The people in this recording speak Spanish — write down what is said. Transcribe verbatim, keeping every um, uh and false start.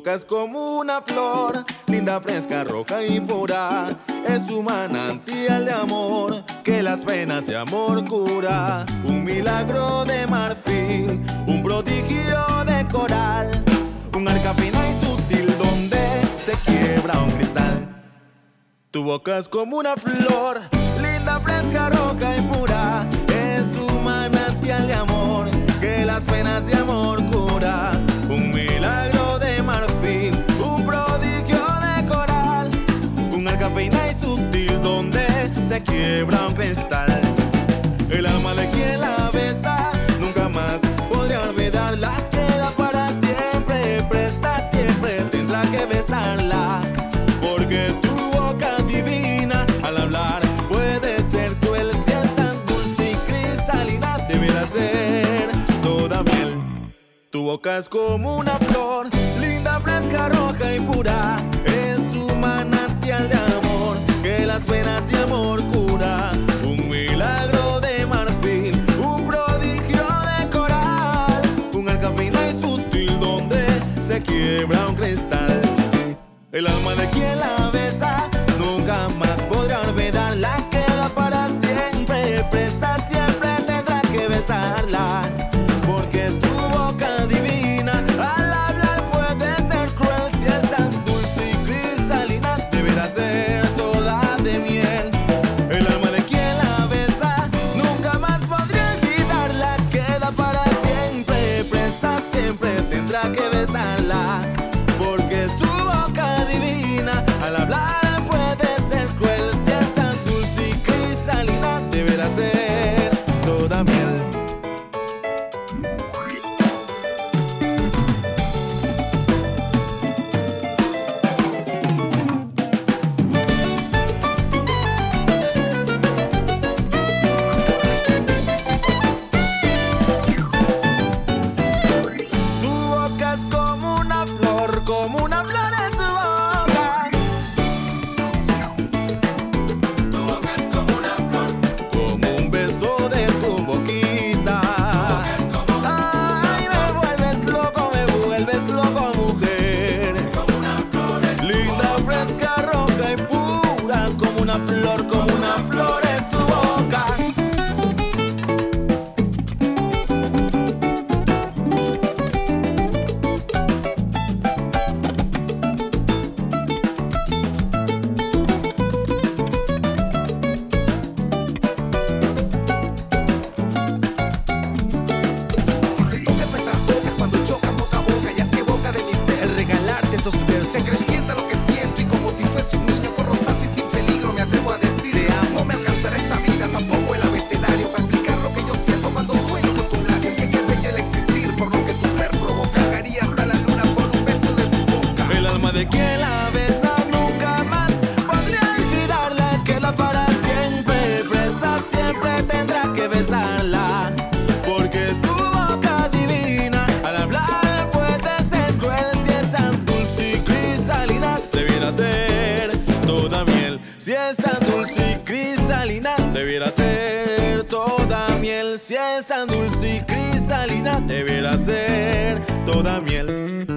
boca es como una flor, linda, fresca, roja y pura. Es un manantial de amor que las penas de amor cura. Un milagro de marfil, un prodigio de coral, un arca fina y sutil donde se quiebra un cristal. Tu boca es como una flor, linda, fresca, roja y pura. Es un manantial de amor que las penas de amor cura. Un milagro de marfil, un prodigio de coral, un arca fina y sutil donde se quiebra un cristal. El alma de quien la besa nunca más podrá olvidarla. Queda para siempre presa, siempre tendrá que besarla. Porque tu boca divina al hablar puede ser cruel. Si es tan dulce y cristalina, deberá ser toda miel. Tu boca es como una flor, linda, fresca, roja y pura. Es un manantial de amor que las penas de amor cura. Un milagro de marfil, un prodigio de coral, un arca fina y sutil donde se quiebra un cristal. El alma de quien la besa nunca más podrá olvidarla. Queda para siempre presa, siempre tendrá que besarla. Porque tu boca divina al hablar puede ser cruel. Si es tan dulce y cristalina, deberá ser toda de miel. El alma de quien la besa nunca más podrá olvidarla. Queda para siempre presa, siempre tendrá que besarla. Porque tu boca divina al hablar puede ser cruel. Si es tan dulce y cristalina, deberá ser toda miel. Tu boca es como una flor, como una flor es tu boca. Tu boca es como una flor, como un beso de tu boquita. Tu boca es como una Ay, me vuelves loco, me vuelves loco, mujer. Como una flor es linda, fresca, roja y pura. Como una flor, como una flor es tu boca. Si se toca nuestras bocas cuando chocan boca a boca, y así boca de mi ser, Regalarte estos versos. se crecienta lo que siento y como si fuese un niño corro santo y sin peligro me atrevo a decir Te amo. No me alcanzará esta vida, tampoco el abecedario para explicar lo que yo siento cuando sueño con tus labios. Y es que es bello el existir por lo que tu ser provoca. Haría hasta la luna por un beso de tu boca. El alma de quien la besa nunca más podría olvidarla. Queda para siempre presa, siempre tendrá que besarla. Porque tu boca divina al hablar puede ser cruel. Si es tan dulce y cristalina, debiera ser toda miel. Si es tan dulce y cristalina, debiera ser toda miel. Si es tan dulce y cristalina, debiera ser toda miel.